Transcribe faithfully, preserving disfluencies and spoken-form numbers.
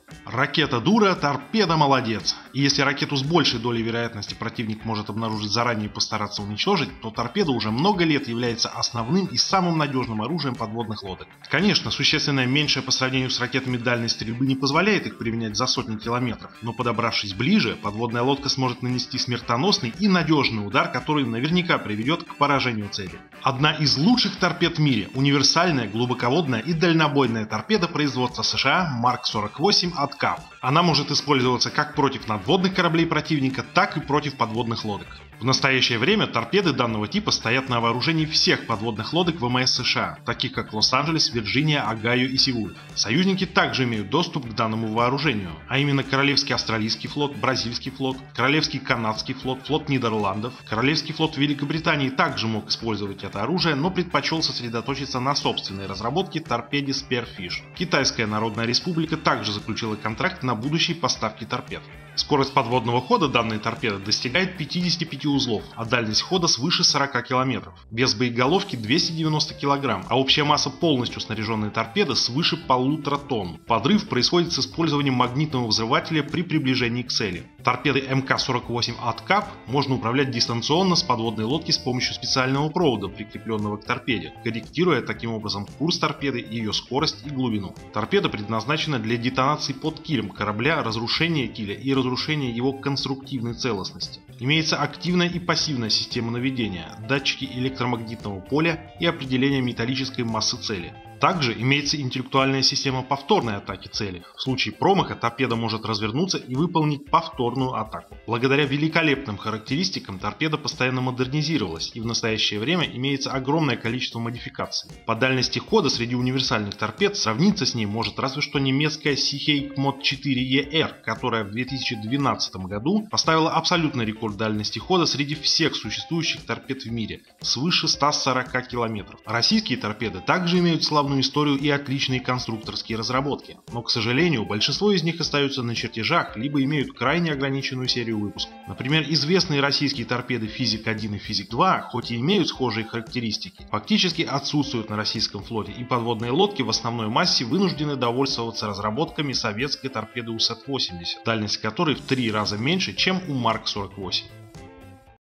Ракета дура, торпеда молодец. И если ракету с большей долей вероятности противник может обнаружить заранее и постараться уничтожить, то торпеда уже много лет является основным и самым надежным оружием подводных лодок. Конечно, существенно меньшая по сравнению с ракетами дальность стрельбы не позволяет их применять за сотни километров, но подобравшись ближе, подводная лодка сможет нанести смертоносный и надежный удар, который наверняка приведет к поражению цели. Одна из лучших торпед в мире – универсальная, глубоководная и дальнобойная торпеда производства США Марк сорок восемь от КАП. Она может использоваться как против надводных кораблей противника, так и против подводных лодок. В настоящее время торпеды данного типа стоят на вооружении всех подводных лодок ВМС США, таких как Лос-Анджелес, Вирджиния, Огайо и Сеул. Союзники также имеют доступ к данному вооружению, а именно Королевский австралийский флот, Бразильский флот, Королевский канадский флот, флот Нидерландов, Королевский флот Великобритании также мог использовать это оружие, но предпочел сосредоточиться на собственной разработке торпеде Spearfish. Китайская Народная Республика также заключила контракт на будущие поставки торпед. Скорость подводного хода данной торпеды достигает пятидесяти пяти узлов, а дальность хода свыше сорока километров. Вес боеголовки двести девяносто килограмм, а общая масса полностью снаряженной торпеды свыше полутора тонн. Подрыв происходит с использованием магнитного взрывателя при приближении к цели. Торпедой эм ка сорок восемь от КАП можно управлять дистанционно с подводной лодки с помощью специального провода, прикрепленного к торпеде, корректируя таким образом курс торпеды, ее скорость и глубину. Торпеда предназначена для детонации под килем корабля, разрушения киля и разрушения его конструктивной целостности. Имеется активная и пассивная система наведения, датчики электромагнитного поля и определение металлической массы цели. Также имеется интеллектуальная система повторной атаки цели. В случае промаха торпеда может развернуться и выполнить повторную атаку. Благодаря великолепным характеристикам торпеда постоянно модернизировалась и в настоящее время имеется огромное количество модификаций. По дальности хода среди универсальных торпед сравниться с ней может разве что немецкая Seehawk Mod четыре и эр, которая в две тысячи двенадцатом году поставила абсолютный рекорд дальности хода среди всех существующих торпед в мире – свыше ста сорока километров. Российские торпеды также имеют славную историю и отличные конструкторские разработки, но, к сожалению, большинство из них остаются на чертежах, либо имеют крайне ограниченную серию выпусков. Например, известные российские торпеды Физик один и Физик два, хоть и имеют схожие характеристики, фактически отсутствуют на российском флоте, и подводные лодки в основной массе вынуждены довольствоваться разработками советской торпеды У С восемьдесят, дальность которой в три раза меньше, чем у Марк сорок восемь.